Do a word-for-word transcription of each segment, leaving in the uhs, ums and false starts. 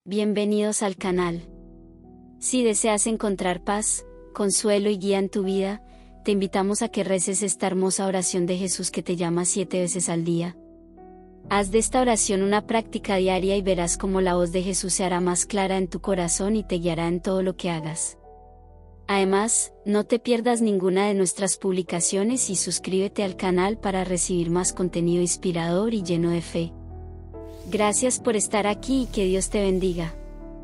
Bienvenidos al canal. Si deseas encontrar paz, consuelo y guía en tu vida, te invitamos a que reces esta hermosa oración de Jesús que te llama siete veces al día. Haz de esta oración una práctica diaria y verás cómo la voz de Jesús se hará más clara en tu corazón y te guiará en todo lo que hagas. Además, no te pierdas ninguna de nuestras publicaciones y suscríbete al canal para recibir más contenido inspirador y lleno de fe. Gracias por estar aquí y que Dios te bendiga.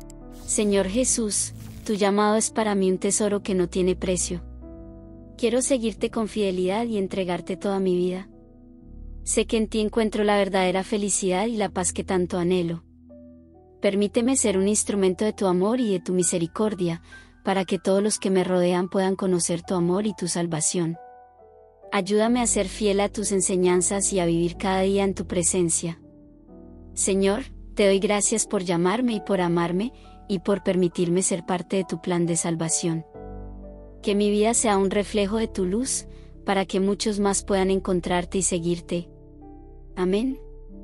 Señor Jesús, tu llamado es para mí un tesoro que no tiene precio. Quiero seguirte con fidelidad y entregarte toda mi vida. Sé que en ti encuentro la verdadera felicidad y la paz que tanto anhelo. Permíteme ser un instrumento de tu amor y de tu misericordia, para que todos los que me rodean puedan conocer tu amor y tu salvación. Ayúdame a ser fiel a tus enseñanzas y a vivir cada día en tu presencia. Señor, te doy gracias por llamarme y por amarme, y por permitirme ser parte de tu plan de salvación. Que mi vida sea un reflejo de tu luz, para que muchos más puedan encontrarte y seguirte. Amén.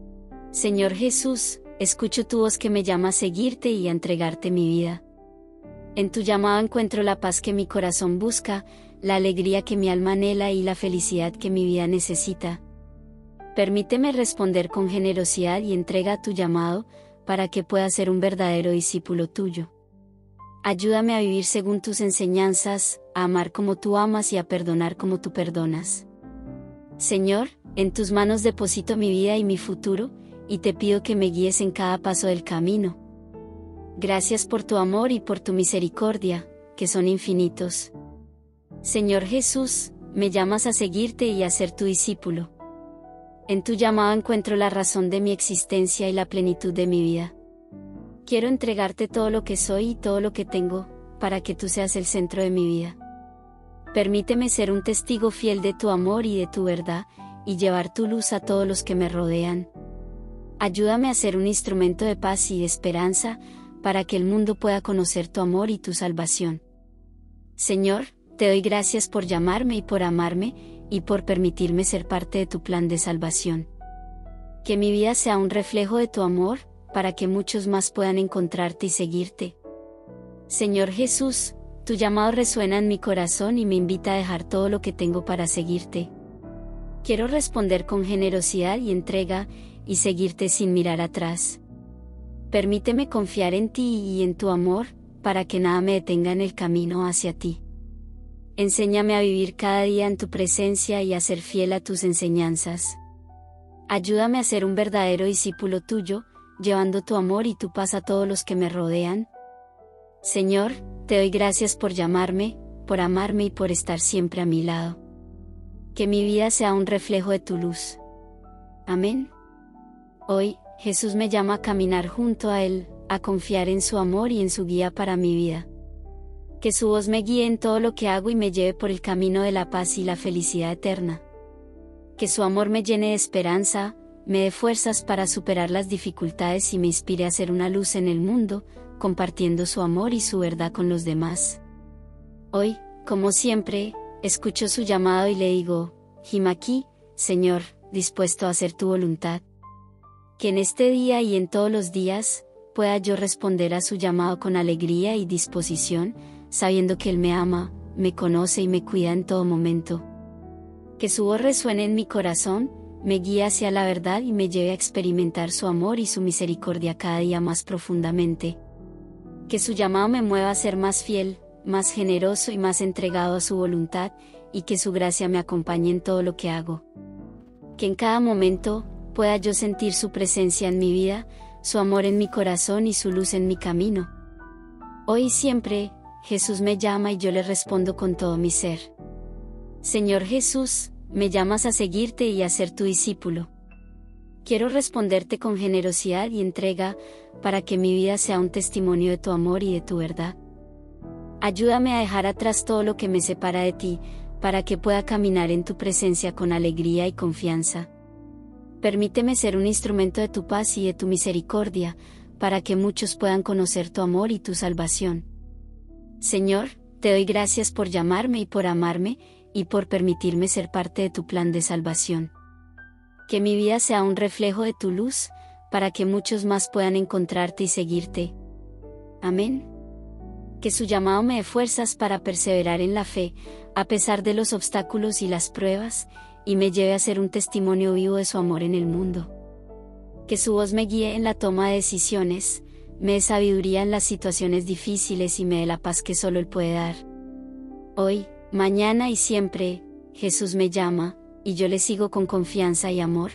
Señor Jesús, escucho tu voz que me llama a seguirte y a entregarte mi vida. En tu llamado encuentro la paz que mi corazón busca, la alegría que mi alma anhela y la felicidad que mi vida necesita. Permíteme responder con generosidad y entrega a tu llamado, para que pueda ser un verdadero discípulo tuyo. Ayúdame a vivir según tus enseñanzas, a amar como tú amas y a perdonar como tú perdonas. Señor, en tus manos deposito mi vida y mi futuro, y te pido que me guíes en cada paso del camino. Gracias por tu amor y por tu misericordia, que son infinitos. Señor Jesús, me llamas a seguirte y a ser tu discípulo. En tu llamado encuentro la razón de mi existencia y la plenitud de mi vida. Quiero entregarte todo lo que soy y todo lo que tengo, para que tú seas el centro de mi vida. Permíteme ser un testigo fiel de tu amor y de tu verdad, y llevar tu luz a todos los que me rodean. Ayúdame a ser un instrumento de paz y de esperanza, para que el mundo pueda conocer tu amor y tu salvación. Señor, te doy gracias por llamarme y por amarme, y por permitirme ser parte de tu plan de salvación. Que mi vida sea un reflejo de tu amor, para que muchos más puedan encontrarte y seguirte. Señor Jesús, tu llamado resuena en mi corazón y me invita a dejar todo lo que tengo para seguirte. Quiero responder con generosidad y entrega, y seguirte sin mirar atrás. Permíteme confiar en ti y en tu amor, para que nada me detenga en el camino hacia ti. Enséñame a vivir cada día en tu presencia y a ser fiel a tus enseñanzas. Ayúdame a ser un verdadero discípulo tuyo, llevando tu amor y tu paz a todos los que me rodean. Señor, te doy gracias por llamarme, por amarme y por estar siempre a mi lado. Que mi vida sea un reflejo de tu luz. Amén. Hoy, Jesús me llama a caminar junto a Él, a confiar en su amor y en su guía para mi vida. Que su voz me guíe en todo lo que hago y me lleve por el camino de la paz y la felicidad eterna. Que su amor me llene de esperanza, me dé fuerzas para superar las dificultades y me inspire a ser una luz en el mundo, compartiendo su amor y su verdad con los demás. Hoy, como siempre, escucho su llamado y le digo, hime aquí, Señor, dispuesto a hacer tu voluntad. Que en este día y en todos los días, pueda yo responder a su llamado con alegría y disposición, sabiendo que Él me ama, me conoce y me cuida en todo momento. Que su voz resuene en mi corazón, me guíe hacia la verdad y me lleve a experimentar su amor y su misericordia cada día más profundamente. Que su llamado me mueva a ser más fiel, más generoso y más entregado a su voluntad, y que su gracia me acompañe en todo lo que hago. Que en cada momento, pueda yo sentir su presencia en mi vida, su amor en mi corazón y su luz en mi camino. Hoy y siempre, Jesús me llama y yo le respondo con todo mi ser. Señor Jesús, me llamas a seguirte y a ser tu discípulo. Quiero responderte con generosidad y entrega, para que mi vida sea un testimonio de tu amor y de tu verdad. Ayúdame a dejar atrás todo lo que me separa de ti, para que pueda caminar en tu presencia con alegría y confianza. Permíteme ser un instrumento de tu paz y de tu misericordia, para que muchos puedan conocer tu amor y tu salvación. Señor, te doy gracias por llamarme y por amarme, y por permitirme ser parte de tu plan de salvación. Que mi vida sea un reflejo de tu luz, para que muchos más puedan encontrarte y seguirte. Amén. Que su llamado me dé fuerzas para perseverar en la fe, a pesar de los obstáculos y las pruebas, y me lleve a ser un testimonio vivo de su amor en el mundo. Que su voz me guíe en la toma de decisiones, me dé sabiduría en las situaciones difíciles y me dé la paz que solo Él puede dar. Hoy, mañana y siempre, Jesús me llama, y yo le sigo con confianza y amor.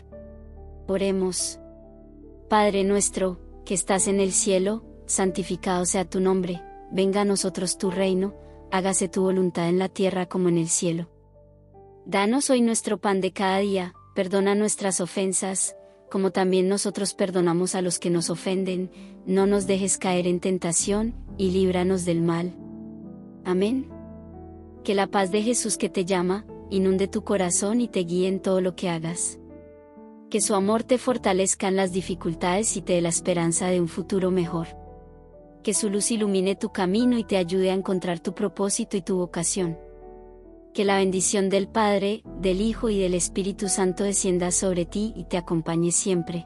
Oremos. Padre nuestro, que estás en el cielo, santificado sea tu nombre, venga a nosotros tu reino, hágase tu voluntad en la tierra como en el cielo. Danos hoy nuestro pan de cada día, perdona nuestras ofensas, como también nosotros perdonamos a los que nos ofenden, no nos dejes caer en tentación, y líbranos del mal. Amén. Que la paz de Jesús que te llama, inunde tu corazón y te guíe en todo lo que hagas. Que su amor te fortalezca en las dificultades y te dé la esperanza de un futuro mejor. Que su luz ilumine tu camino y te ayude a encontrar tu propósito y tu vocación. Que la bendición del Padre, del Hijo y del Espíritu Santo descienda sobre ti y te acompañe siempre.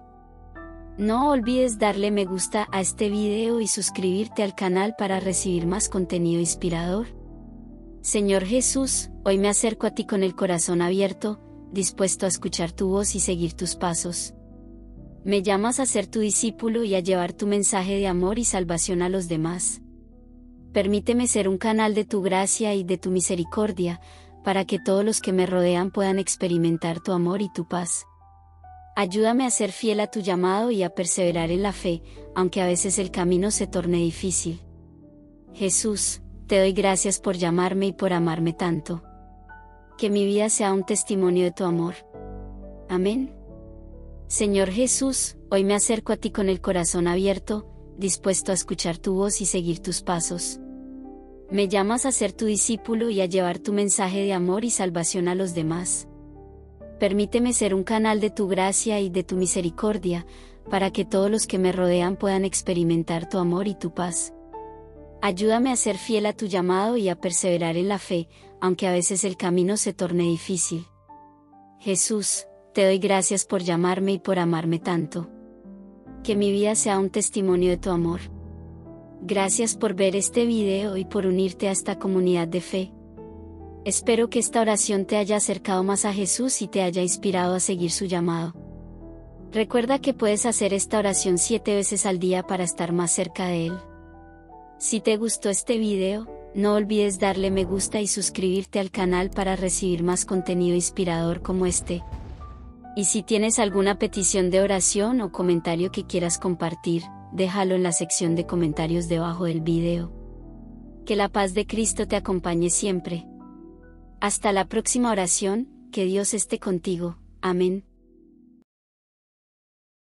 No olvides darle me gusta a este video y suscribirte al canal para recibir más contenido inspirador. Señor Jesús, hoy me acerco a ti con el corazón abierto, dispuesto a escuchar tu voz y seguir tus pasos. Me llamas a ser tu discípulo y a llevar tu mensaje de amor y salvación a los demás. Permíteme ser un canal de tu gracia y de tu misericordia, para que todos los que me rodean puedan experimentar tu amor y tu paz. Ayúdame a ser fiel a tu llamado y a perseverar en la fe, aunque a veces el camino se torne difícil. Jesús, te doy gracias por llamarme y por amarme tanto. Que mi vida sea un testimonio de tu amor. Amén. Señor Jesús, hoy me acerco a ti con el corazón abierto, dispuesto a escuchar tu voz y seguir tus pasos. Me llamas a ser tu discípulo y a llevar tu mensaje de amor y salvación a los demás. Permíteme ser un canal de tu gracia y de tu misericordia, para que todos los que me rodean puedan experimentar tu amor y tu paz. Ayúdame a ser fiel a tu llamado y a perseverar en la fe, aunque a veces el camino se torne difícil. Jesús, te doy gracias por llamarme y por amarme tanto. Que mi vida sea un testimonio de tu amor. Gracias por ver este video y por unirte a esta comunidad de fe. Espero que esta oración te haya acercado más a Jesús y te haya inspirado a seguir su llamado. Recuerda que puedes hacer esta oración siete veces al día para estar más cerca de Él. Si te gustó este video, no olvides darle me gusta y suscribirte al canal para recibir más contenido inspirador como este. Y si tienes alguna petición de oración o comentario que quieras compartir, déjalo en la sección de comentarios debajo del video. Que la paz de Cristo te acompañe siempre. Hasta la próxima oración, que Dios esté contigo. Amén.